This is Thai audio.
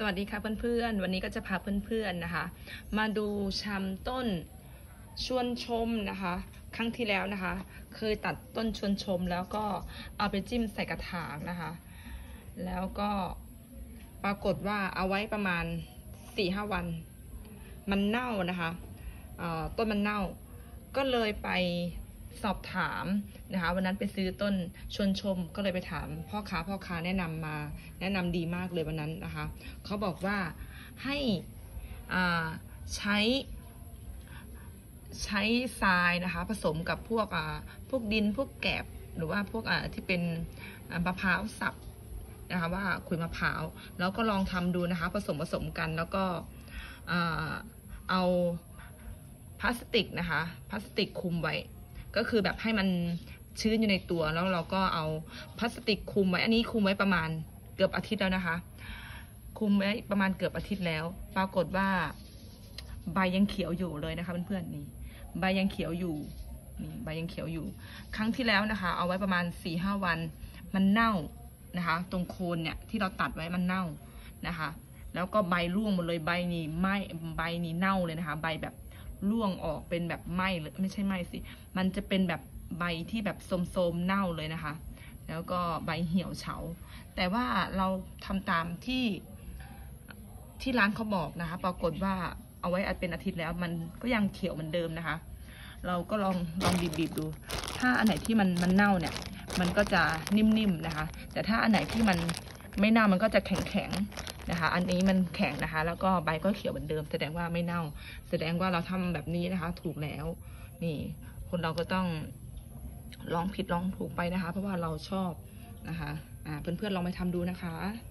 สวัสดีค่ะเพื่อนๆวันนี้ก็จะพาเพื่อนๆนะคะมาดูชำต้นชวนชมนะคะครั้งที่แล้วนะคะเคยตัดต้นชวนชมแล้วก็เอาไปจิ้มใส่กระถางนะคะแล้วก็ปรากฏว่าเอาไว้ประมาณ 4-5 วันมันเน่านะคะต้นมันเน่าก็เลยไปสอบถามนะคะวันนั้นไปซื้อต้นชวนชมก็เลยไปถามพ่อค้าแนะนำมาแนะนำดีมากเลยวันนั้นนะคะเขาบอกว่าให้ใช้ทรายนะคะผสมกับพวกดินพวกแกบหรือว่าพวกที่เป็นมะพร้าวสับนะคะว่าขุยมะพร้าวแล้วก็ลองทำดูนะคะผสมกันแล้วก็เอาพลาสติกนะคะพลาสติกคลุมไว้ก็คือแบบให้มันชื้นอยู่ในตัวแล้วเราก็เอาพลาสติกคลุมไว้อันนี้คลุมไว้ประมาณเกือบอาทิตย์แล้วนะคะคลุมไว้ประมาณเกือบอาทิตย์แล้วปรากฏว่าใบยังเขียวอยู่เลยนะคะเพื่อนๆนี่ใบยังเขียวอยู่นี่ใบยังเขียวอยู่ครั้งที่แล้วนะคะเอาไว้ประมาณ 4-5 วันมันเน่านะคะตรงโคนเนี่ยที่เราตัดไว้มันเน่านะคะแล้วก็ใบร่วงหมดเลยใบนี่ไหม้ใบนี่เน่าเลยนะคะใบแบบร่วงออกเป็นแบบไหม้เลยไม่ใช่ไหม้สิมันจะเป็นแบบใบที่แบบโทรมๆเน่าเลยนะคะแล้วก็ใบเหี่ยวเฉาแต่ว่าเราทำตามที่ร้านเขาบอกนะคะปรากฏว่าเอาไว้เป็นอาทิตย์แล้วมันก็ยังเขียวเหมือนเดิมนะคะเราก็ลองบีบดูถ้าอันไหนที่มันเน่าเนี่ยมันก็จะนิ่มๆนะคะแต่ถ้าอันไหนที่มันไม่เน่ามันก็จะแข็งนะคะอันนี้มันแข็งนะคะแล้วก็ใบก็เขียวเหมือนเดิมแสดงว่าไม่เน่าแสดงว่าเราทำแบบนี้นะคะถูกแล้วนี่คนเราก็ต้องลองผิดลองถูกไปนะคะเพราะว่าเราชอบนะคะเพื่อนๆลองไปทำดูนะคะ